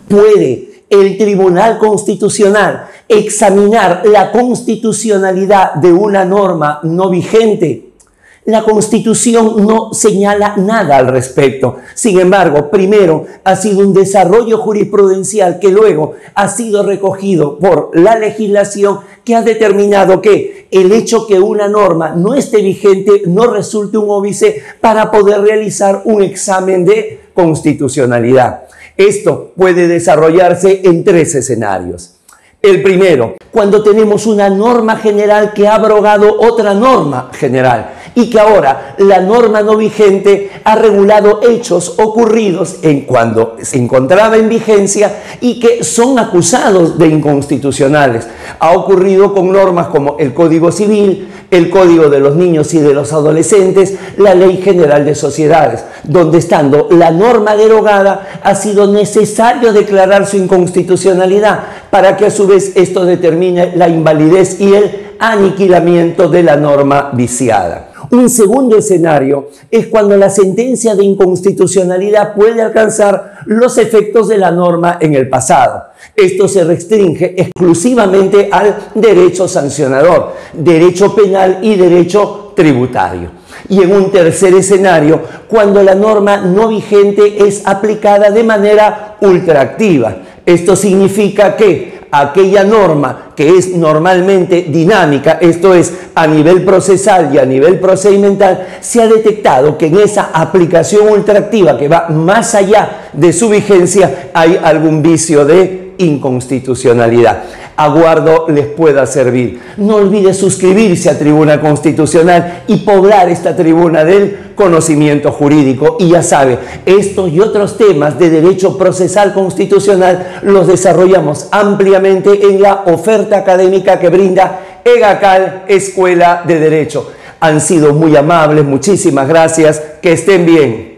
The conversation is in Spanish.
¿Puede el Tribunal Constitucional examinar la constitucionalidad de una norma no vigente? La Constitución no señala nada al respecto. Sin embargo, primero ha sido un desarrollo jurisprudencial que luego ha sido recogido por la legislación, que ha determinado que el hecho que una norma no esté vigente no resulte un óbice para poder realizar un examen de constitucionalidad. Esto puede desarrollarse en 3 escenarios. El primero, cuando tenemos una norma general que ha abrogado otra norma general y que ahora la norma no vigente ha regulado hechos ocurridos en cuando se encontraba en vigencia y que son acusados de inconstitucionales. Ha ocurrido con normas como el Código Civil, el Código de los Niños y de los Adolescentes, la Ley General de Sociedades, donde estando la norma derogada ha sido necesario declarar su inconstitucionalidad para que a su vez esto determine la invalidez y el aniquilamiento de la norma viciada. Un segundo escenario es cuando la sentencia de inconstitucionalidad puede alcanzar los efectos de la norma en el pasado. Esto se restringe exclusivamente al derecho sancionador, derecho penal y derecho tributario. Y en un tercer escenario, cuando la norma no vigente es aplicada de manera ultraactiva. Esto significa que aquella norma que es normalmente dinámica, esto es, a nivel procesal y a nivel procedimental, se ha detectado que en esa aplicación ultraactiva que va más allá de su vigencia hay algún vicio de inconstitucionalidad. Aguardo les pueda servir. No olvide suscribirse a Tribuna Constitucional y poblar esta tribuna del conocimiento jurídico. Y ya sabe, estos y otros temas de derecho procesal constitucional los desarrollamos ampliamente en la oferta académica que brinda EGACAL, Escuela de Derecho. Han sido muy amables, muchísimas gracias, que estén bien.